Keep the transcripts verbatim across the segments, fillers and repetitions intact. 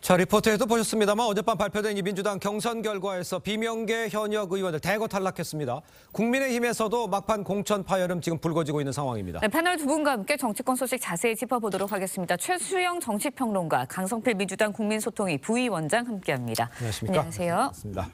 자, 리포트에도 보셨습니다만 어젯밤 발표된 이 민주당 경선 결과에서 비명계 현역 의원들 대거 탈락했습니다. 국민의힘에서도 막판 공천 파열음 지금 불거지고 있는 상황입니다. 네, 패널 두 분과 함께 정치권 소식 자세히 짚어보도록 하겠습니다. 최수영 정치평론가, 강성필 민주당 국민소통위 부위원장 함께합니다. 안녕하십니까? 안녕하세요. 반갑습니다.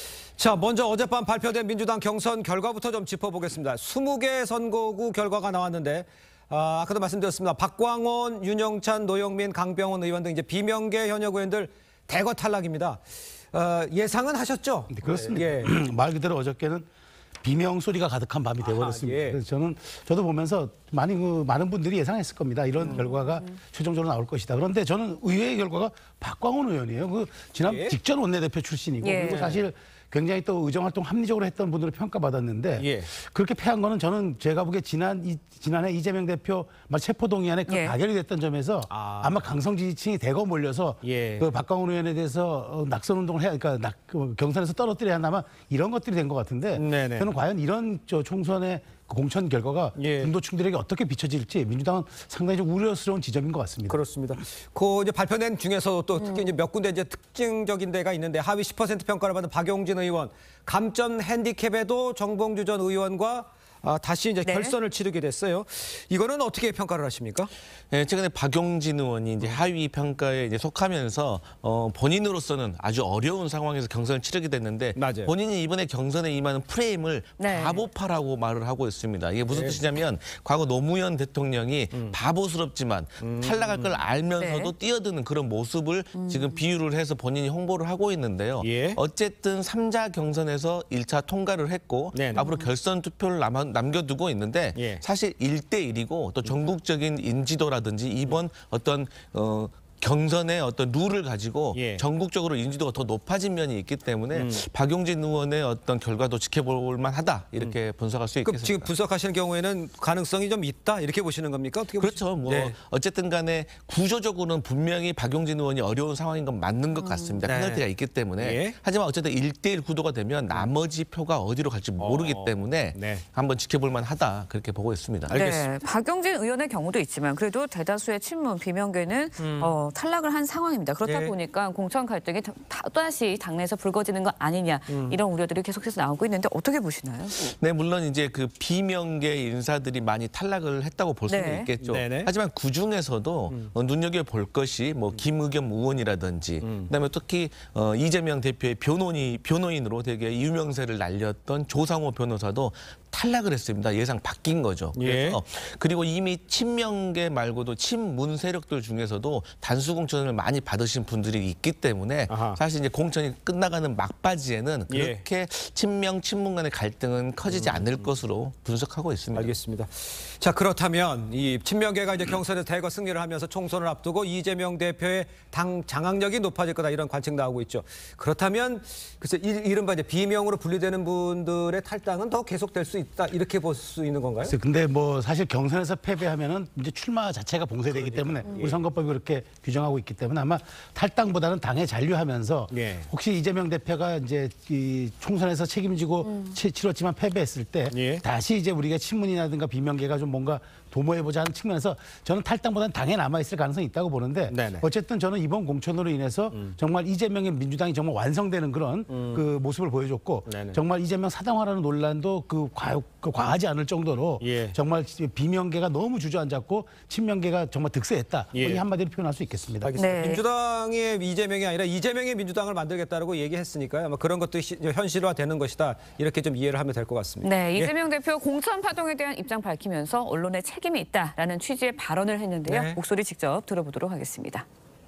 자, 먼저 어젯밤 발표된 민주당 경선 결과부터 좀 짚어보겠습니다. 스무 개 선거구 결과가 나왔는데 아, 아까도 말씀드렸습니다. 박광온, 윤영찬, 노영민, 강병원 의원 등 이제 비명계 현역 의원들 대거 탈락입니다. 어, 예상은 하셨죠? 네, 그렇습니다. 예. 말 그대로 어저께는 비명 소리가 가득한 밤이 되어버렸습니다. 아, 예. 그래서 저는 저도 보면서 많이 그 많은 분들이 예상했을 겁니다. 이런 음. 결과가 최종적으로 나올 것이다. 그런데 저는 의외의 결과가 박광온 의원이에요. 그 지난 예. 직전 원내대표 출신이고 예. 그리고 사실 굉장히 또 의정활동 합리적으로 했던 분들을 평가받았는데 예. 그렇게 패한 거는 저는 제가 보기에 지난 이, 지난해 이재명 대표 체포동의안에 그 예. 가결이 됐던 점에서 아. 아마 강성 지지층이 대거 몰려서 예. 그 박광온 의원에 대해서 낙선 운동을 해야 그러니까 낙, 그 경선에서 떨어뜨려야 한다면 이런 것들이 된 것 같은데 네네. 저는 과연 이런 저 총선의 공천 결과가 예. 중도층들에게 어떻게 비춰질지 민주당은 상당히 좀 우려스러운 지점인 것 같습니다. 그렇습니다. 그 이제 발표된 중에서도 또 특히 이제 몇 군데 이제 특징적인 데가 있는데 하위 십 퍼센트 평가를 받은 박용진 의원, 감점 핸디캡에도 정봉주 전 의원과 아, 다시 이제 네. 결선을 치르게 됐어요. 이거는 어떻게 평가를 하십니까? 네, 최근에 박용진 의원이 이제 하위 평가에 이제 속하면서 어, 본인으로서는 아주 어려운 상황에서 경선을 치르게 됐는데 맞아요. 본인이 이번에 경선에 임하는 프레임을 네. 바보파라고 말을 하고 있습니다. 이게 무슨 네. 뜻이냐면 과거 노무현 대통령이 음. 바보스럽지만 음. 탈락할 걸 알면서도 네. 뛰어드는 그런 모습을 음. 지금 비유를 해서 본인이 홍보를 하고 있는데요. 예. 어쨌든 삼자 경선에서 일 차 통과를 했고 네네. 앞으로 결선 투표를 남아, 남겨두고 있는데 예. 사실 일 대 일이고 또 전국적인 인지도라든지 이번 어떤 어, 경선의 어떤 룰을 가지고 예. 전국적으로 인지도가 더 높아진 면이 있기 때문에 음. 박용진 의원의 어떤 결과도 지켜볼 만하다 이렇게 음. 분석할 수 그럼 있겠습니다. 지금 분석하시는 경우에는 가능성이 좀 있다 이렇게 보시는 겁니까? 어떻게 그렇죠. 뭐 네. 어쨌든 간에 구조적으로는 분명히 박용진 의원이 어려운 상황인 건 맞는 것 같습니다. 네. 페널티가 있기 때문에. 예. 하지만 어쨌든 일 대 일 구도가 되면 나머지 표가 어디로 갈지 모르기 어. 때문에 네. 한번 지켜볼 만하다 그렇게 보고 있습니다. 알겠습니다. 네, 박용진 의원의 경우도 있지만 그래도 대다수의 친문 비명계는 음. 어, 탈락을 한 상황입니다. 그렇다 예. 보니까 공천 갈등이 다시 당내에서 불거지는 거 아니냐 이런 우려들이 계속해서 나오고 있는데 어떻게 보시나요? 네, 물론 이제 그 비명계 인사들이 많이 탈락을 했다고 볼 수는 네. 있겠죠. 네네. 하지만 그 중에서도 음. 어, 눈여겨볼 것이 뭐 김의겸 의원이라든지 음. 그다음에 특히 어, 이재명 대표의 변호인, 변호인으로 되게 유명세를 날렸던 조상호 변호사도 탈락을 했습니다. 예상 바뀐 거죠. 예. 그래서 그리고 이미 친명계 말고도 친문 세력들 중에서도 단수 공천을 많이 받으신 분들이 있기 때문에 아하. 사실 이제 공천이 끝나가는 막바지에는 예. 그렇게 친명 친문 간의 갈등은 커지지 않을 것으로 분석하고 있습니다. 알겠습니다. 자, 그렇다면 이 친명계가 이제 경선에서 대거 승리를 하면서 총선을 앞두고 이재명 대표의 당 장악력이 높아질 거다 이런 관측 나오고 있죠. 그렇다면 글쎄 이, 이른바 이제 비명으로 분리되는 분들의 탈당은 더 계속될 수 있다 이렇게 볼 수 있는 건가요? 글쎄, 근데 뭐 사실 경선에서 패배하면은 이제 출마 자체가 봉쇄되기 때문에 우리 선거법이 그렇게 규정하고 있기 때문에 아마 탈당보다는 당에 잔류하면서 예. 혹시 이재명 대표가 이제 이 총선에서 책임지고 음. 치, 치렀지만 패배했을 때 예. 다시 이제 우리가 친문이라든가 비명계가 좀 뭔가 도모해보자 하는 측면에서 저는 탈당보다는 당에 남아있을 가능성이 있다고 보는데 네네. 어쨌든 저는 이번 공천으로 인해서 음. 정말 이재명의 민주당이 정말 완성되는 그런 음. 그 모습을 보여줬고 네네. 정말 이재명 사당화라는 논란도 그, 과, 그 과하지 않을 정도로 예. 정말 비명계가 너무 주저앉았고 친명계가 정말 득세했다. 예. 이 한마디로 표현할 수 있겠습니다. 알겠습니다. 네. 민주당의 이재명이 아니라 이재명의 민주당을 만들겠다라고 얘기했으니까요. 아마 그런 것도 시, 현실화되는 것이다. 이렇게 좀 이해를 하면 될 것 같습니다. 네, 예. 이재명 대표 공천 파동에 대한 입장 밝히면서 언론에 책임이 있다라는 취지의 발언을 했는데요. 네. 목소리 직접 들어보도록 하겠습니다.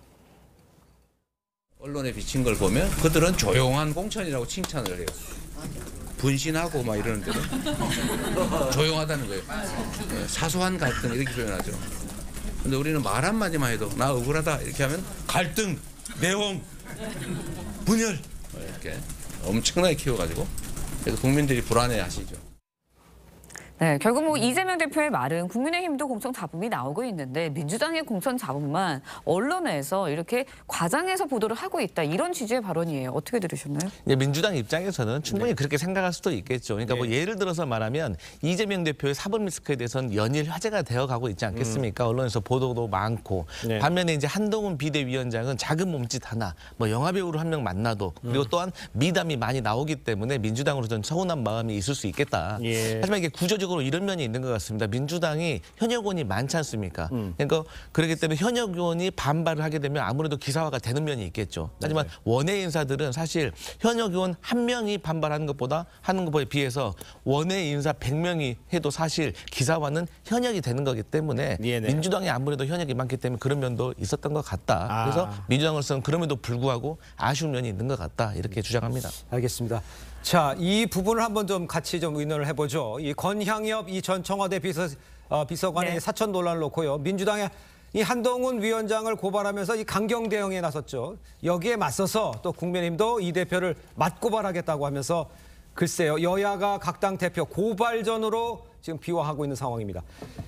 언론에 비친 걸 보면 그들은 조용한 공천이라고 칭찬을 해요. 분신하고 막 이러는데도 조용하다는 거예요. 사소한 갈등 이렇게 표현하죠. 근데 우리는 말 한마디만 해도 나 억울하다 이렇게 하면 갈등, 내용, 분열 이렇게 엄청나게 키워가지고 그래서 국민들이 불안해하시죠. 네, 결국 뭐 이재명 대표의 말은 국민의힘도 공천 잡음이 나오고 있는데 민주당의 공천 잡음만 언론에서 이렇게 과장해서 보도를 하고 있다. 이런 취지의 발언이에요. 어떻게 들으셨나요? 이제 민주당 입장에서는 충분히 그렇게 생각할 수도 있겠죠. 그러니까 뭐 예를 들어서 말하면 이재명 대표의 사법 리스크에 대해서는 연일 화제가 되어가고 있지 않겠습니까? 언론에서 보도도 많고. 네. 반면에 이제 한동훈 비대위원장은 작은 몸짓 하나, 뭐 영화배우를 한 명 만나도 그리고 또한 미담이 많이 나오기 때문에 민주당으로서는 서운한 마음이 있을 수 있겠다. 예. 하지만 이게 구조적으로 이런 면이 있는 것 같습니다. 민주당이 현역 의원이 많지 않습니까? 음. 그러니까 그렇기 때문에 현역 의원이 반발을 하게 되면 아무래도 기사화가 되는 면이 있겠죠. 하지만 원외 인사들은 사실 현역 의원 한 명이 반발하는 것보다 하는 것에 비해서 원외 인사 백 명이 해도 사실 기사화는 현역이 되는 거기 때문에 네네. 민주당이 아무래도 현역이 많기 때문에 그런 면도 있었던 것 같다. 아. 그래서 민주당으로서는 그럼에도 불구하고 아쉬운 면이 있는 것 같다. 이렇게 주장합니다. 알겠습니다. 자, 이 부분을 한번 좀 같이 좀 의논을 해보죠. 이 권향엽 이 전 청와대 비서, 어, 비서관의 네. 사천 논란을 놓고요. 민주당의 이 한동훈 위원장을 고발하면서 이 강경 대응에 나섰죠. 여기에 맞서서 또 국민의힘도 이 대표를 맞고발하겠다고 하면서 글쎄요. 여야가 각 당 대표 고발전으로 지금 비화하고 있는 상황입니다.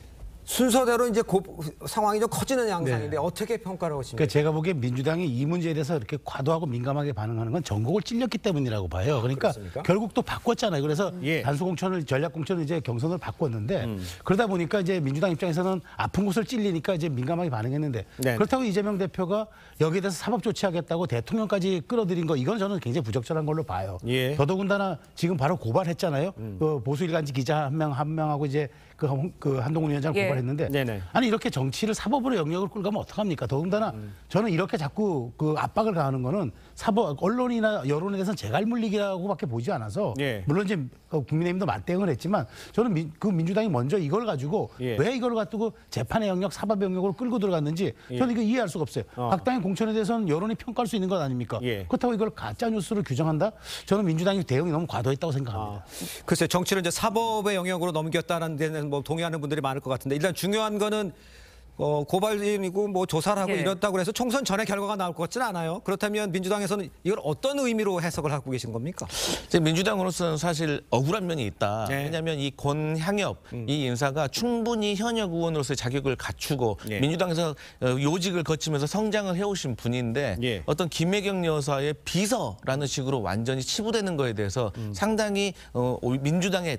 순서대로 이제 고, 상황이 좀 커지는 양상인데 네. 어떻게 평가를 하십니까? 그러니까 제가 보기엔 민주당이 이 문제에 대해서 이렇게 과도하고 민감하게 반응하는 건 전국을 찔렸기 때문이라고 봐요. 그러니까 그렇습니까? 결국 또 바꿨잖아요. 그래서 예. 단수공천을 전략공천을 이제 경선을 바꿨는데 그러다 보니까 이제 민주당 입장에서는 아픈 곳을 찔리니까 이제 민감하게 반응했는데 네네. 그렇다고 이재명 대표가 여기에 대해서 사법 조치하겠다고 대통령까지 끌어들인 거 이건 저는 굉장히 부적절한 걸로 봐요. 예. 더더군다나 지금 바로 고발했잖아요. 음. 그 보수 일간지 기자 한 명 한 명하고 이제 그, 홍- 그 한동훈 위원장 예. 고발했는데 네네. 아니 이렇게 정치를 사법으로 영역을 끌고 가면 어떡합니까? 더군다나 저는 이렇게 자꾸 그 압박을 가하는 거는 사법 언론이나 여론에 대해서는 재갈 물리기라고밖에 보지 않아서 예. 물론 이제 국민의힘도 맞대응을 했지만 저는 민, 그 민주당이 먼저 이걸 가지고 예. 왜 이걸 가지고 재판의 영역, 사법의 영역으로 끌고 들어갔는지 저는 이거 이해할 수가 없어요. 어. 각 당의 공천에 대해서는 여론이 평가할 수 있는 것 아닙니까? 예. 그렇다고 이걸 가짜 뉴스로 규정한다? 저는 민주당이 대응이 너무 과도했다고 생각합니다. 아, 글쎄 정치를 이제 사법의 영역으로 넘겼다는 데는 뭐 동의하는 분들이 많을 것 같은데 일단 중요한 거는 어, 고발이고 뭐 조사를 하고 예. 이렇다고 해서 총선 전에 결과가 나올 것 같지는 않아요. 그렇다면 민주당에서는 이걸 어떤 의미로 해석을 하고 계신 겁니까? 이제 민주당으로서는 사실 억울한 면이 있다. 네. 왜냐하면 이 권향엽 이 인사가 충분히 현역 의원으로서의 자격을 갖추고 예. 민주당에서 어, 요직을 거치면서 성장을 해오신 분인데 예. 어떤 김혜경 여사의 비서라는 식으로 완전히 치부되는 거에 대해서 상당히 어, 민주당의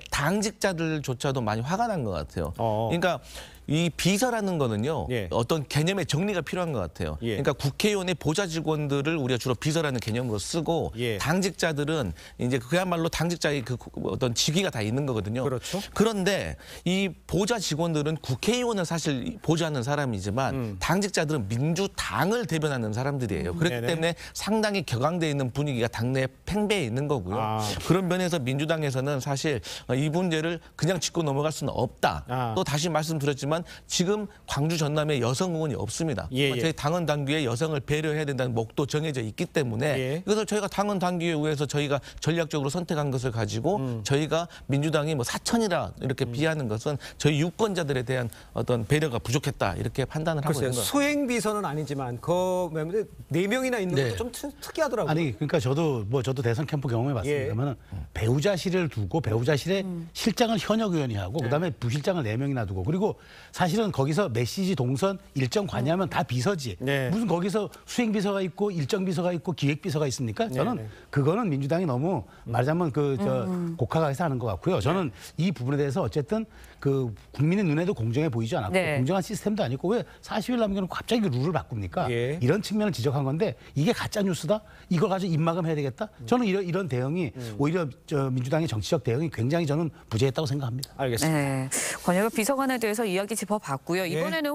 당직자들조차도 많이 화가 난 것 같아요. 어. 그러니까 이 비서라는 거는요. 예. 어떤 개념의 정리가 필요한 것 같아요. 예. 그러니까 국회의원의 보좌 직원들을 우리가 주로 비서라는 개념으로 쓰고 예. 당직자들은 이제 그야말로 당직자의 그 어떤 직위가 다 있는 거거든요. 그렇죠. 그런데 이 보좌 직원들은 국회의원을 사실 보좌하는 사람이지만 음. 당직자들은 민주당을 대변하는 사람들이에요. 그렇기 네네. 때문에 상당히 격앙돼 있는 분위기가 당내에 팽배해 있는 거고요. 아. 그런 면에서 민주당에서는 사실 이 문제를 그냥 짚고 넘어갈 수는 없다. 아. 또 다시 말씀드렸지만 지금 광주 전남에 여성 의원이 없습니다. 예, 예. 저희 당헌 당규에 여성을 배려해야 된다는 목도 정해져 있기 때문에 예. 이것을 저희가 당헌 당규에 의해서 저희가 전략적으로 선택한 것을 가지고 음. 저희가 민주당이 뭐 사천이라 이렇게 비하는 것은 저희 유권자들에 대한 어떤 배려가 부족했다 이렇게 판단을 하고 글쎄요. 있는 거예요. 수행 비서는 아니지만 그 네 명이나 있는 네. 것도 좀 특- 특이하더라고요. 아니 그러니까 저도 뭐 저도 대선 캠프 경험해 봤습니다만 예. 배우자실을 두고 배우자실에 음. 실장을 현역 의원이 네. 하고 그다음에 부실장을 네 명이나 두고 그리고 사실은 거기서 메시지 동선 일정 관여하면 다 비서지 네. 무슨 거기서 수행 비서가 있고 일정 비서가 있고 기획 비서가 있습니까? 저는 네, 네. 그거는 민주당이 너무 말하자면 그 저 곡하가해서 하는 것 같고요. 저는 이 부분에 대해서 어쨌든 그 국민의 눈에도 공정해 보이지 않았고 네. 공정한 시스템도 아니고 왜 사십 일 남겨놓고 갑자기 룰을 바꿉니까? 예. 이런 측면을 지적한 건데 이게 가짜 뉴스다? 이걸 가지고 입막음 해야 되겠다? 저는 이런 이런 대응이 오히려 저 민주당의 정치적 대응이 굉장히 저는 부재했다고 생각합니다. 알겠습니다. 네, 권혁 비서관에 대해서 이야기 짚어봤고요. 예. 이번에는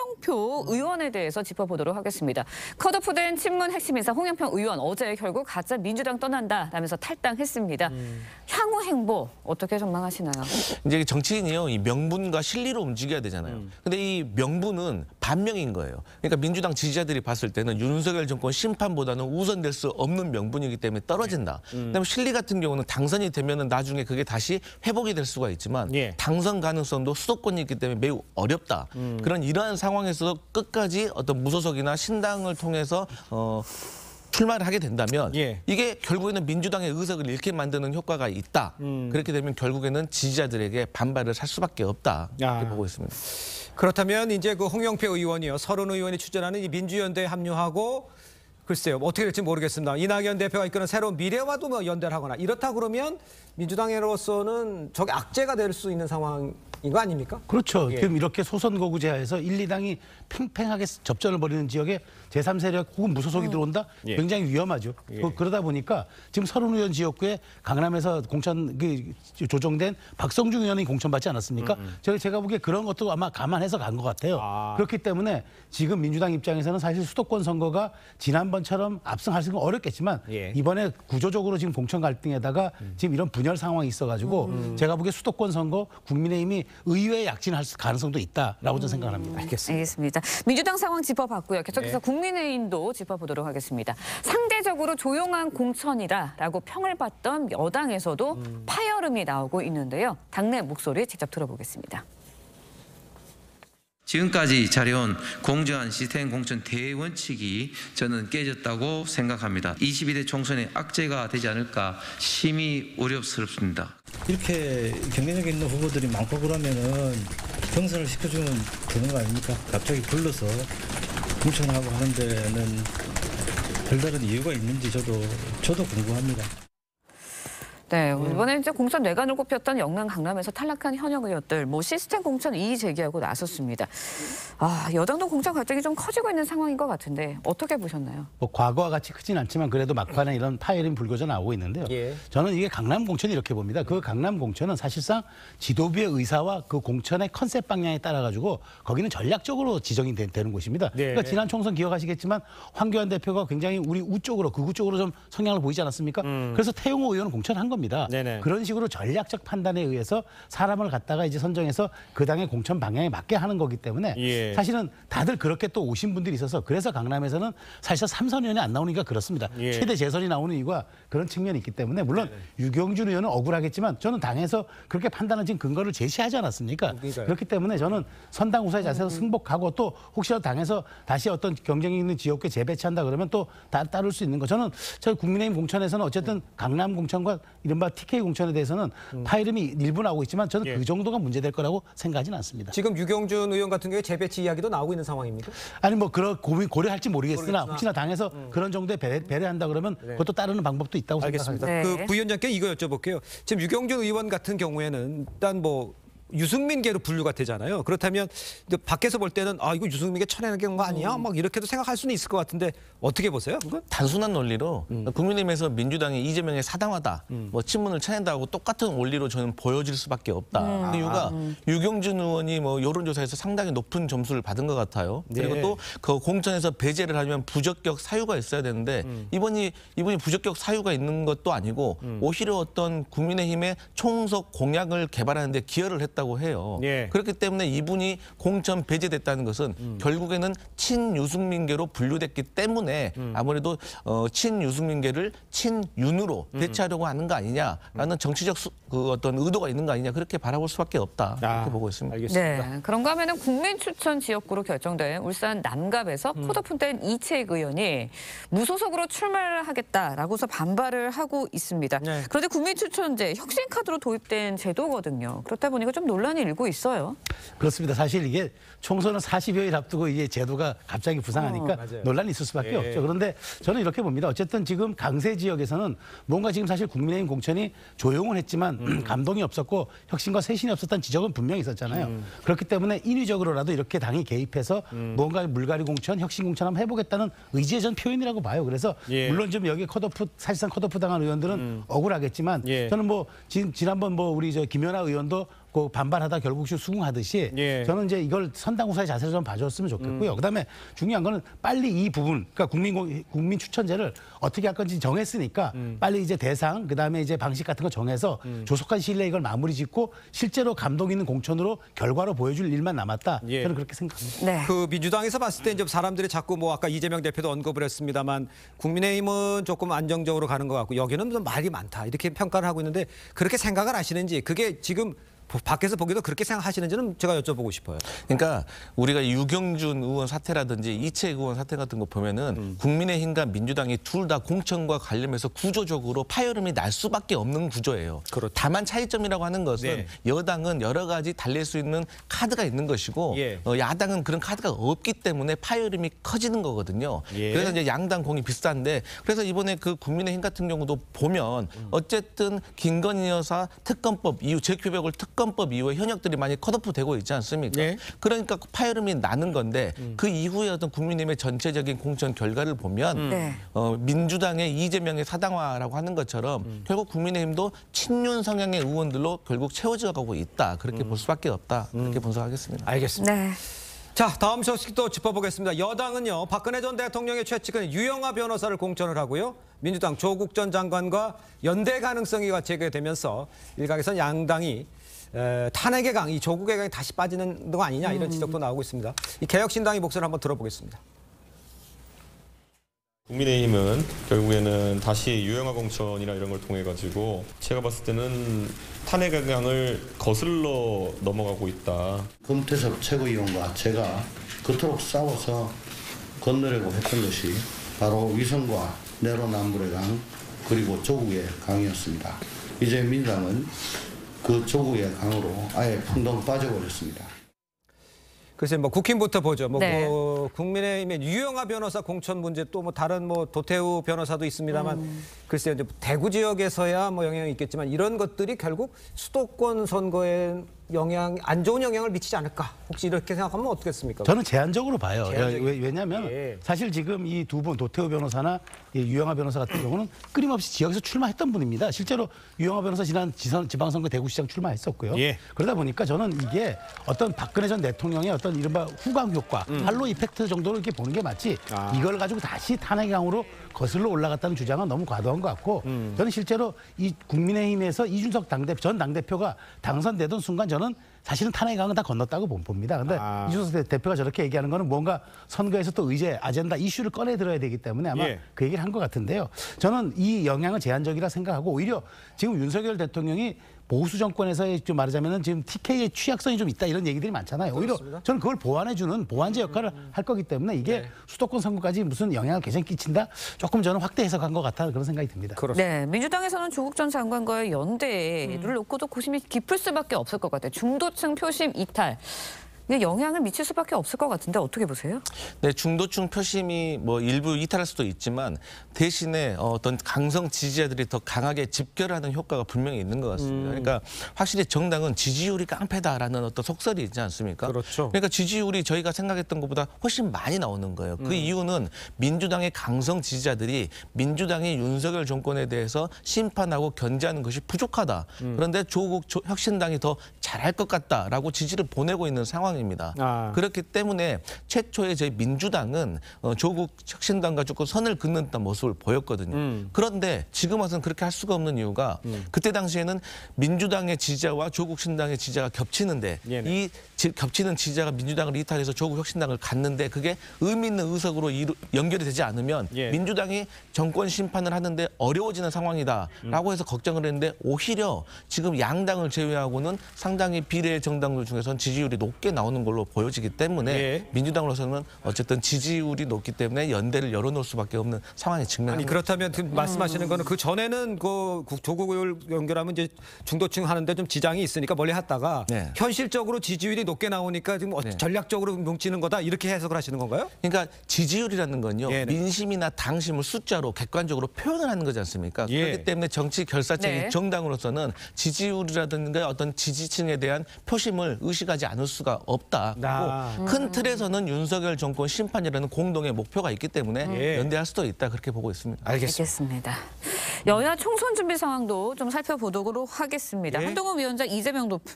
홍영표 의원에 대해서 짚어보도록 하겠습니다. 컷오프된 친문 핵심 인사 홍영표 의원 어제 결국 가짜 민주당 떠난다라면서 탈당했습니다. 향후 행보 어떻게 전망하시나요? 이제 정치인이요, 이 명분과 실리로 움직여야 되잖아요. 음. 근데 이 명분은 반명인 거예요. 그러니까 민주당 지지자들이 봤을 때는 윤석열 정권 심판보다는 우선될 수 없는 명분이기 때문에 떨어진다. 음. 그다음에 실리 같은 경우는 당선이 되면은 나중에 그게 다시 회복이 될 수가 있지만 예. 당선 가능성도 수도권이 있기 때문에 매우 어렵다. 그런 이러한 상황에서 끝까지 어떤 무소속이나 신당을 통해서 어. 출마를 하게 된다면 예. 이게 결국에는 민주당의 의석을 잃게 만드는 효과가 있다. 음. 그렇게 되면 결국에는 지지자들에게 반발을 살 수밖에 없다. 이렇게 아. 보고 있습니다. 그렇다면 이제 그 홍영표 의원이요, 서른 의원이 추진하는 이 민주연대에 합류하고 글쎄요, 뭐 어떻게 될지 모르겠습니다. 이낙연 대표가 이끄는 새로운 미래와도 뭐 연대를 하거나 이렇다 그러면 민주당으로서는 저게 악재가 될 수 있는 상황인 거 아닙니까? 그렇죠. 예. 지금 이렇게 소선거구 제하에서 일, 이 당이 팽팽하게 접전을 벌이는 지역에 제삼 세력 혹은 무소속이 들어온다? 예. 굉장히 위험하죠. 예. 그- 그러다 보니까 지금 서른 의원 지역구에 강남에서 공천 그 조정된 박성중 의원이 공천받지 않았습니까? 제가, 제가 보기에 그런 것도 아마 감안해서 간 것 같아요. 아. 그렇기 때문에 지금 민주당 입장에서는 사실 수도권 선거가 지난번처럼 압승할 수는 어렵겠지만 예. 이번에 구조적으로 지금 공천 갈등에다가 지금 이런 분열 상황이 있어가지고 제가 보기에 수도권 선거 국민의힘이 의외에 약진할 가능성도 있다라고 저는 생각을 합니다. 알겠습니다. 민주당 상황 짚어봤고요. 계속해서 네. 국민의힘도 짚어보도록 하겠습니다. 상대적으로 조용한 공천이다라고 평을 받던 여당에서도 음. 파열음이 나오고 있는데요. 당내 목소리 직접 들어보겠습니다. 지금까지 잘해온 공정한 시스템 공천 대원칙이 저는 깨졌다고 생각합니다. 이십이 대 총선의 악재가 되지 않을까 심히 우려스럽습니다. 이렇게 경쟁력 있는 후보들이 많고 그러면은 경선을 시켜주면 되는 거 아닙니까? 갑자기 불러서 공천하고 하는 데는 별다른 이유가 있는지 저도 저도 궁금합니다. 네, 이번에 이제 공천 뇌관을 꼽혔던 영남 강남에서 탈락한 현역 의원들 뭐 시스템 공천 이의 제기하고 나섰습니다. 아, 여당도 공천 갈등이 좀 커지고 있는 상황인 것 같은데 어떻게 보셨나요? 뭐 과거와 같이 크진 않지만 그래도 막판에 이런 파열인 불교져 나오고 있는데요. 예. 저는 이게 강남 공천이 이렇게 봅니다. 그 강남 공천은 사실상 지도부의 의사와 그 공천의 컨셉 방향에 따라 가지고 거기는 전략적으로 지정이 되, 는 곳입니다. 네. 그러니까 지난 총선 기억하시겠지만 황교안 대표가 굉장히 우리 우 쪽으로 극우 쪽으로 좀 성향을 보이지 않았습니까? 그래서 태용호 의원은 공천한 겁니다. 네네. 그런 식으로 전략적 판단에 의해서 사람을 갖다가 이제 선정해서 그 당의 공천 방향에 맞게 하는 거기 때문에 예. 사실은 다들 그렇게 또 오신 분들이 있어서 그래서 강남에서는 사실상 삼선 의원이 안 나오니까 그렇습니다. 예. 최대 재선이 나오는 이유가 그런 측면이 있기 때문에 물론 유경준 의원은 억울하겠지만 저는 당에서 그렇게 판단한 지금 근거를 제시하지 않았습니까? 그러니까요. 그렇기 때문에 저는 선당 우사의 자세로 승복하고 또 혹시라도 당에서 다시 어떤 경쟁이 있는 지역에 재배치한다 그러면 또 다, 따를 수 있는 거. 저는 저희 국민의힘 공천에서는 어쨌든 강남 공천과 이른바 티케이 공천에 대해서는 파열음이 일부 나오고 있지만 저는 예. 그 정도가 문제될 거라고 생각하지는 않습니다. 지금 유경준 의원 같은 경우에 재배치 이야기도 나오고 있는 상황입니까? 아니 뭐 그런 고민 고려할지 모르겠으나 모르겠으나. 혹시나 당에서 그런 정도의 배려, 배려한다 그러면 그것도 따르는 방법도 있다고 알겠습니다. 생각합니다. 네. 그 부위원장께 이거 여쭤볼게요. 지금 유경준 의원 같은 경우에는 일단 뭐 유승민계로 분류가 되잖아요. 그렇다면 이제 밖에서 볼 때는 아 이거 유승민계 쳐내는 거 아니야? 막 이렇게도 생각할 수는 있을 것 같은데 어떻게 보세요? 그건? 단순한 논리로 국민의힘에서 민주당이 이재명의 사당화다, 뭐 친문을 쳐낸다고 똑같은 원리로 저는 보여질 수밖에 없다. 그 이유가 유경준 의원이 뭐 여론조사에서 상당히 높은 점수를 받은 것 같아요. 그리고 네. 또 그 공천에서 배제를 하면 부적격 사유가 있어야 되는데 이번이 이분이 부적격 사유가 있는 것도 아니고 오히려 어떤 국민의힘의 총석 공약을 개발하는데 기여를 했다고 해요. 예. 그렇기 때문에 이분이 공천 배제됐다는 것은 결국에는 친유승민계로 분류됐기 때문에 아무래도 어, 친유승민계를 친윤으로 대체하려고 하는 거 아니냐라는 정치적 수, 그 어떤 의도가 있는 거 아니냐 그렇게 바라볼 수밖에 없다 이렇게 보고 있습니다. 알겠습니다. 네, 그런가 하면은 국민 추천 지역구로 결정된 울산 남갑에서 컷오프된 이채익 의원이 무소속으로 출마를 하겠다라고서 반발을 하고 있습니다. 네. 그런데 국민 추천제 혁신 카드로 도입된 제도거든요. 그렇다 보니까 좀 논란이 일고 있어요. 그렇습니다. 사실 이게 총선을 사십여일 앞두고 이게 제도가 갑자기 부상하니까 어, 맞아요. 논란이 있을 수밖에 예. 없죠. 그런데 저는 이렇게 봅니다. 어쨌든 지금 강세 지역에서는 뭔가 지금 사실 국민의힘 공천이 조용은 했지만 음. 감동이 없었고 혁신과 쇄신이 없었다는 지적은 분명히 있었잖아요. 음. 그렇기 때문에 인위적으로라도 이렇게 당이 개입해서 뭔가 물갈이 공천, 혁신 공천 한번 해보겠다는 의지의 전 표현이라고 봐요. 그래서 예. 물론 좀 여기 컷오프 사실상 컷오프 당한 의원들은 억울하겠지만 예. 저는 뭐 지, 지난번 뭐 우리 저 김연아 의원도 그 반발하다 결국 수긍하듯이 예. 저는 이제 이걸 선당 후사의 자세로 좀 봐줬으면 좋겠고요. 그다음에 중요한 거는 빨리 이 부분, 그러니까 국민 공- 국민 추천제를 어떻게 할 건지 정했으니까 빨리 이제 대상, 그다음에 이제 방식 같은 거 정해서 조속한 시일 내에 이걸 마무리 짓고 실제로 감동 있는 공천으로 결과로 보여줄 일만 남았다. 예. 저는 그렇게 생각합니다. 네. 그 민주당에서 봤을 때 이제 사람들이 자꾸 뭐 아까 이재명 대표도 언급을 했습니다만 국민의힘은 조금 안정적으로 가는 것 같고 여기는 좀 말이 많다 이렇게 평가를 하고 있는데 그렇게 생각을 하시는지 그게 지금 밖에서 보기도 그렇게 생각하시는지는 제가 여쭤보고 싶어요. 그러니까 우리가 유경준 의원 사태라든지 이채익 의원 사태 같은 거 보면은 음. 국민의힘과 민주당이 둘 다 공천과 관련해서 구조적으로 파열음이 날 수밖에 없는 구조예요. 그렇죠. 다만 차이점이라고 하는 것은 네. 여당은 여러 가지 달릴 수 있는 카드가 있는 것이고 예. 어, 야당은 그런 카드가 없기 때문에 파열음이 커지는 거거든요. 예. 그래서 이제 양당 공이 비슷한데 그래서 이번에 그 국민의힘 같은 경우도 보면 어쨌든 김건희 여사 특검법 이후 재규백을 특검법 이후에 현역들이 많이 컷오프되고 있지 않습니까? 예. 그러니까 파열음이 나는 건데 그 이후에 어떤 국민의힘의 전체적인 공천 결과를 보면 네. 어, 민주당의 이재명의 사당화라고 하는 것처럼 음. 결국 국민의힘도 친윤 성향의 의원들로 결국 채워져 가고 있다. 그렇게 볼 수밖에 없다. 그렇게 분석하겠습니다. 알겠습니다. 네. 자, 다음 소식도 짚어보겠습니다. 여당은요, 박근혜 전 대통령의 최측근 유영하 변호사를 공천을 하고요. 민주당 조국 전 장관과 연대 가능성이 제기되면서 일각에선 양당이 에, 탄핵의 강, 이 조국의 강이 다시 빠지는 거 아니냐 이런 지적도 나오고 있습니다. 이 개혁신당의 목소리를 한번 들어보겠습니다. 국민의힘은 결국에는 다시 유영하 공천이나 이런 걸 통해 가지고 제가 봤을 때는 탄핵의 강을 거슬러 넘어가고 있다. 금태섭 최고위원과 제가 그토록 싸워서 건너려고 했던 것이 바로 위성과 내로남불의 강 그리고 조국의 강이었습니다. 이제 민주당은 그 조국의 강으로 아예 풍덩 빠져버렸습니다. 글쎄 뭐 국힘부터 보죠. 뭐, 네. 뭐 국민의힘의 유영하 변호사 공천 문제 또 뭐 다른 뭐 도태우 변호사도 있습니다만 음. 글쎄요 이제 대구 지역에서야 뭐 영향이 있겠지만 이런 것들이 결국 수도권 선거에 영향 안 좋은 영향을 미치지 않을까? 혹시 이렇게 생각하면 어떻겠습니까? 저는 제한적으로 봐요. 제한적인- 왜- 왜냐하면 예. 사실 지금 이 두 분 도태우 변호사나 이 유영하 변호사 같은 경우는 끊임없이 지역에서 출마했던 분입니다. 실제로 유영하 변호사 지난 지선, 지방선거 대구시장 출마했었고요. 예. 그러다 보니까 저는 이게 어떤 박근혜 전 대통령의 어떤 이른바 후광 효과, 할로 이펙트 정도로 이렇게 보는 게 맞지 아. 이걸 가지고 다시 탄핵강으로 거슬러 올라갔다는 주장은 너무 과도한 것 같고 저는 실제로 이 국민의힘에서 이준석 당대표, 전 당대표가 당선되던 순간 저는 사실은 탄핵강은 다 건넜다고 봅니다. 근데 아. 이준석 대표가 저렇게 얘기하는 거는 뭔가 선거에서 또 의제, 아젠다, 이슈를 꺼내 들어야 되기 때문에 아마 예. 그 얘기를 한 것 같은데요. 저는 이 영향은 제한적이라 생각하고 오히려 지금 윤석열 대통령이 보수 정권에서의 좀 말하자면은 지금 티케이의 취약성이 좀 있다 이런 얘기들이 많잖아요. 오히려 그렇습니다. 저는 그걸 보완해주는 보완제 역할을 할 거기 때문에 이게 네. 수도권 선거까지 무슨 영향을 굉장히 끼친다? 조금 저는 확대 해석한 것 같다 그런 생각이 듭니다. 그렇습니다. 네, 민주당에서는 조국 전 장관과의 연대를 놓고도 고심이 깊을 수밖에 없을 것 같아요. 중도층 표심 이탈. 이게 영향을 미칠 수밖에 없을 것 같은데 어떻게 보세요? 네, 중도층 표심이 뭐 일부 이탈할 수도 있지만 대신에 어떤 강성 지지자들이 더 강하게 집결하는 효과가 분명히 있는 것 같습니다. 그러니까 확실히 정당은 지지율이 깡패다라는 어떤 속설이 있지 않습니까? 그렇죠. 그러니까 지지율이 저희가 생각했던 것보다 훨씬 많이 나오는 거예요. 그 이유는 민주당의 강성 지지자들이 민주당이 윤석열 정권에 대해서 심판하고 견제하는 것이 부족하다. 그런데 조국 조- 혁신당이 더 잘할 것 같다라고 지지를 보내고 있는 상황입니다. 아. 그렇기 때문에 최초에 저희 민주당은 어, 조국 혁신당과 조금 선을 긋는 모습을 보였거든요. 음. 그런데 지금 와서는 그렇게 할 수가 없는 이유가 그때 당시에는 민주당의 지지자와 조국 신당의 지지자가 겹치는데 네네. 이 지- 겹치는 지지자가 민주당을 이탈해서 조국 혁신당을 갔는데 그게 의미 있는 의석으로 이루, 연결이 되지 않으면 예. 민주당이 정권 심판을 하는데 어려워지는 상황이다라고 해서 걱정을 했는데 오히려 지금 양당을 제외하고는 상당히 비례 정당들 중에서는 지지율이 높게 나오는 걸로 보여지기 때문에 예. 민주당으로서는 어쨌든 지지율이 높기 때문에 연대를 열어놓을 수밖에 없는 상황에 아니 직면합니다. 그렇다면 그 말씀하시는 거는 그 전에는 그 국- 조국을 연결하면 이제 중도층 하는데 좀 지장이 있으니까 멀리 했다가 네. 현실적으로 지지율이 높게 나오니까 지금 어- 네. 전략적으로 뭉치는 거다 이렇게 해석을 하시는 건가요? 그러니까 지지율이라는 건요. 예, 네. 민심이나 당심을 숫자로 객관적으로 표현을 하는 거지 않습니까? 예. 그렇기 때문에 정치 결사체인 네. 정당으로서는 지지율이라든가 어떤 지지층에 대한 표심을 의식하지 않을 수가 없다. 아. 그리고 큰 틀에서는 윤석열 정권 심판이라는 공동의 목표가 있기 때문에 예. 연대할 수도 있다. 그렇게 보고 있습니다. 알겠습니다. 알겠습니다. 여야 총선 준비 상황도 좀 살펴보도록 하겠습니다. 예. 한동훈 위원장, 이재명 도-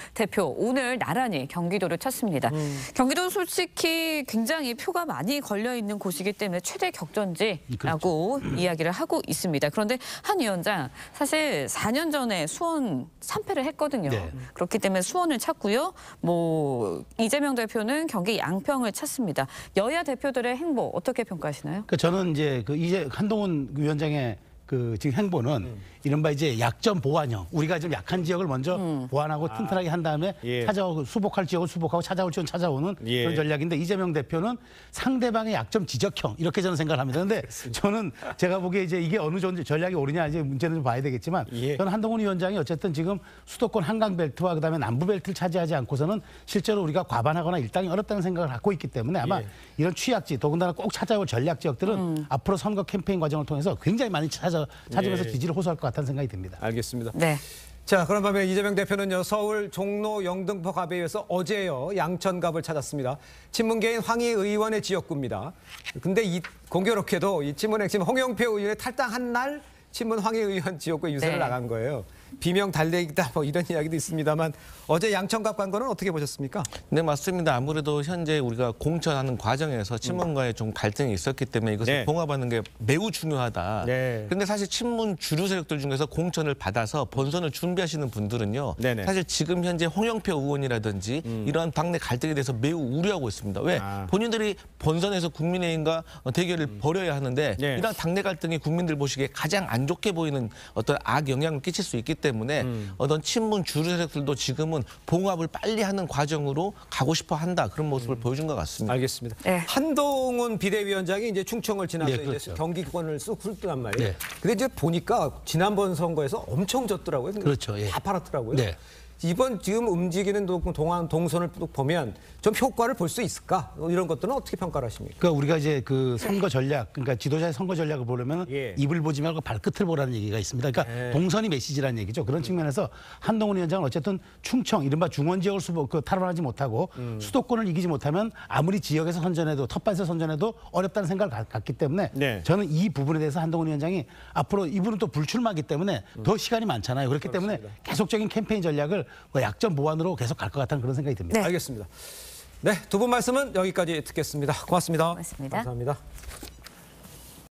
대표 오늘 나란히 경기도를 찾습니다. 경기도 솔직히 굉장히 표가 많이 걸려 있는 곳이기 때문에 최대 격전지라고 이야기를 하고 있습니다. 그런데 한 위원장 사실 사 년 전에 수원 삼 패를 했거든요. 네. 그렇기 때문에 수원을 찾고요. 뭐 이재명 대표는 경기 양평을 찾습니다. 여야 대표들의 행보 어떻게 평가하시나요? 그러니까 저는 이제 그 이제 한동훈 위원장의 그 지금 행보는 이른바 이제 약점 보완형. 우리가 좀 약한 지역을 먼저 음. 보완하고 튼튼하게 한 다음에 예. 찾아오고 수복할 지역을 수복하고 찾아올 지역은 찾아오는 예. 그런 전략인데 이재명 대표는 상대방의 약점 지적형 이렇게 저는 생각을 합니다. 그런데 저는 제가 보기에 이제 이게 어느 정도 전략이 옳으냐 이제 문제는 좀 봐야 되겠지만 예. 저는 한동훈 위원장이 어쨌든 지금 수도권 한강 벨트와 그다음에 남부 벨트를 차지하지 않고서는 실제로 우리가 과반하거나 일당이 어렵다는 생각을 갖고 있기 때문에 아마 예. 이런 취약지 더군다나 꼭 찾아올 전략 지역들은 음. 앞으로 선거 캠페인 과정을 통해서 굉장히 많이 찾아 찾으면서 예. 지지를 호소할 것 같다는 생각이 듭니다. 알겠습니다. 네. 자, 그런 반면에 이재명 대표는요, 서울 종로 영등포 가베에서 어제요, 양천갑을 찾았습니다. 친문계인 황희 의원의 지역구입니다. 근데 이 공교롭게도 이 친문 핵심 홍영표 의원의 탈당한 날 친문 황희 의원 지역구에 유세를 네. 나간 거예요. 비명 달래기다 뭐 이런 이야기도 있습니다만 어제 양천갑 간 거는 어떻게 보셨습니까? 네, 맞습니다. 아무래도 현재 우리가 공천하는 과정에서 친문과의 좀 갈등이 있었기 때문에 이것을 네. 봉합하는 게 매우 중요하다. 네. 그런데 사실 친문 주류 세력들 중에서 공천을 받아서 본선을 준비하시는 분들은요. 네네. 사실 지금 현재 홍영표 의원이라든지 이러한 당내 갈등에 대해서 매우 우려하고 있습니다. 왜? 아. 본인들이 본선에서 국민의힘과 대결을 벌여야 하는데 네. 이러한 당내 갈등이 국민들 보시기에 가장 안 좋게 보이는 어떤 악 영향을 끼칠 수 있기 때문에 어떤 친문 주류 세력들도 지금은 봉합을 빨리 하는 과정으로 가고 싶어 한다. 그런 모습을 보여준 것 같습니다. 알겠습니다. 네. 한동훈 비대위원장이 이제 충청을 지나서 네, 이제 그렇죠. 경기권을 쑥 훑단 말이에요. 네. 근데 이제 보니까 지난번 선거에서 엄청 졌더라고요. 그렇죠, 예. 다 팔았더라고요. 네. 이번 지금 움직이는 동- 동안 동선을 보면 좀 효과를 볼 수 있을까? 이런 것들은 어떻게 평가를 하십니까? 그러니까 우리가 이제 그 선거 전략, 그러니까 지도자의 선거 전략을 보려면 예. 입을 보지 말고 발끝을 보라는 얘기가 있습니다. 그러니까 예. 동선이 메시지라는 얘기죠. 그런 측면에서 한동훈 위원장은 어쨌든 충청, 이른바 중원 지역을 수복, 그 탈환하지 못하고 음. 수도권을 이기지 못하면 아무리 지역에서 선전해도 텃밭에서 선전해도 어렵다는 생각을 가- 갖기 때문에 네. 저는 이 부분에 대해서 한동훈 위원장이 앞으로 이분은 또 불출마하기 때문에 음. 더 시간이 많잖아요. 그렇기 때문에 계속적인 캠페인 전략을 뭐 약점 보완으로 계속 갈 것 같다는 그런 생각이 듭니다. 네. 알겠습니다. 네, 두 분 말씀은 여기까지 듣겠습니다. 고맙습니다. 고맙습니다. 감사합니다.